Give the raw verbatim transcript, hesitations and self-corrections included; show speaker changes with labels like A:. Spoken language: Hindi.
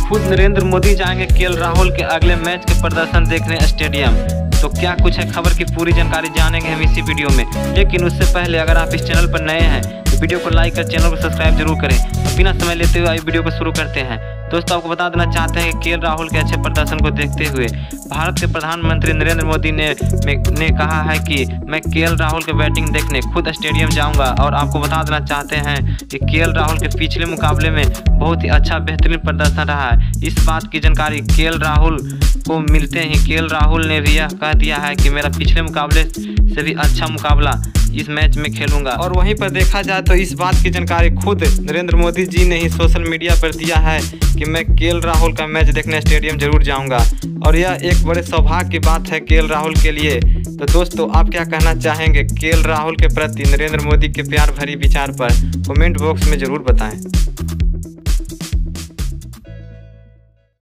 A: खुद नरेंद्र मोदी जाएंगे केएल राहुल के अगले मैच के प्रदर्शन देखने स्टेडियम। तो क्या कुछ है खबर की पूरी जानकारी जानेंगे हम इसी वीडियो में। लेकिन उससे पहले अगर आप इस चैनल पर नए हैं तो वीडियो को लाइक कर चैनल को सब्सक्राइब जरूर करें। तो बिना समय लेते हुए वीडियो को शुरू करते हैं। दोस्तों, आपको बता देना चाहते हैं कि केएल राहुल के अच्छे प्रदर्शन को देखते हुए भारत के प्रधानमंत्री नरेंद्र मोदी ने ने कहा है कि मैं केएल राहुल के बैटिंग देखने खुद स्टेडियम जाऊंगा। और आपको बता देना चाहते हैं कि केएल राहुल के पिछले मुकाबले में बहुत ही अच्छा बेहतरीन प्रदर्शन रहा है। इस बात की जानकारी केएल राहुल को मिलते ही केएल राहुल ने भी यह कह दिया है कि मेरा पिछले मुकाबले से भी अच्छा मुकाबला इस मैच में खेलूंगा। और वहीं पर देखा जाए तो इस बात की जानकारी खुद नरेंद्र मोदी जी ने ही सोशल मीडिया पर दिया है कि मैं केएल राहुल का मैच देखने स्टेडियम जरूर जाऊंगा। और यह एक बड़े सौभाग्य की बात है केएल राहुल के लिए। तो दोस्तों, आप क्या कहना चाहेंगे केएल राहुल के प्रति नरेंद्र मोदी के प्यार भरी विचार पर? कमेंट बॉक्स में जरूर बताएं।